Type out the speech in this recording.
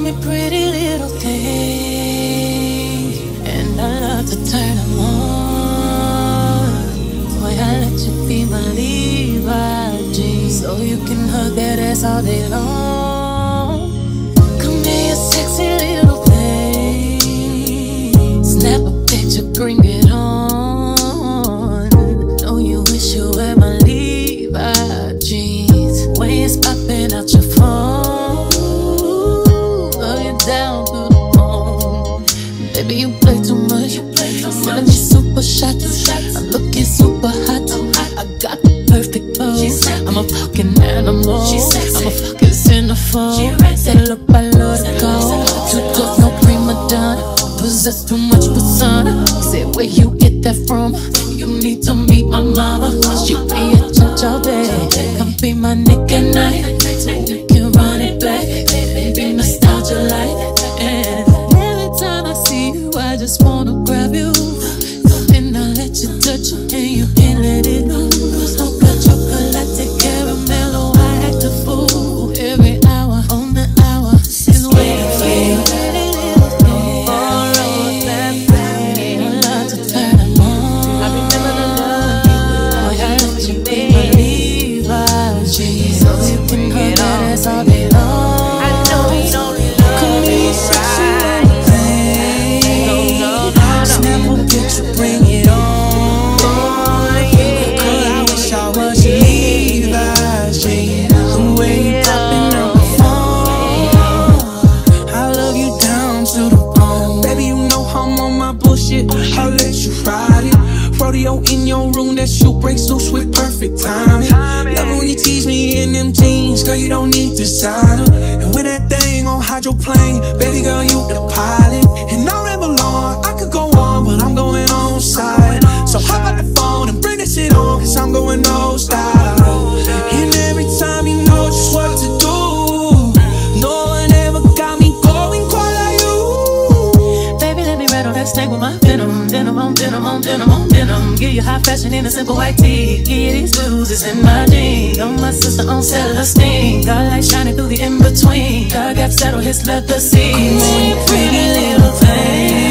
me pretty little things, and I love to turn them on. Boy, I let you be my Levi jeans, so you can hug that ass all day long. Come here, you sexy little thing. Snap a picture, bring it on. Know you wish you were my Levi jeans. When it's popping out your phone, love you down to the bone. Baby, you play too much. Sending me super shots. I'm looking super hot. I got the perfect pose. I'm a fucking animal. I'm a fucking centerfold. That look by Lord go. Too good, no prima donna. Possess too much persona. Say where you get that from. You need to meet my mama. She be a judge all day. Come be my nigga night. You can run it back. Baby, nostalgia life. And every time I see you, I just wanna grab you. And I let you touch it, and you can't let it loose. No good chocolate, caramel, oh, I act a fool. Every hour on the hour is waiting for you. All day long. I know he don't love me. Snap a picture, bring it on. Girl, I wish I was your Levi's jeans. The way you popping on the phone, I love you down to the bone. Baby, you know I'm on my bullshit. I'll let you ride it. Rodeo in your room, that shoe breaks loose with perfect timing. Love it when you tease me in them jeans, girl, you don't need designer. And with that thing on hydroplane, baby girl, you the pilot. And I ramble on, I could go on, but I'm going on side. So hop out the phone and bring that shit on, cause I'm going no style. And every time you know just what to do. No one ever got me going quite like you. Baby, let me rattle that snake with my venom. Denim on denim on denim on denim. Give you high fashion in a simple white tee. Give you these blues, it's in my jeans. I'm my sister on Celestine. Got light shining through the in-between. I got settled his leather seats. Come on, you pretty little thing.